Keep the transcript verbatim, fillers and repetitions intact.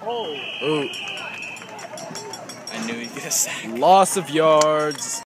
Oh. Ooh. I knew he'd get a sack. Loss of yards.